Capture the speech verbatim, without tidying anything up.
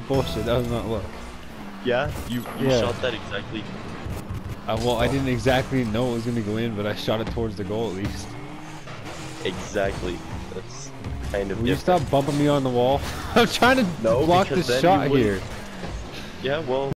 bullshit. That was not luck. Yeah, you you Yeah. shot that exactly. Uh, well, I didn't exactly know it was gonna go in, but I shot it towards the goal at least. Exactly. That's kind of Will you different. stop bumping me on the wall? I'm trying to No, block the because then shot you wouldn't- here. Yeah, well.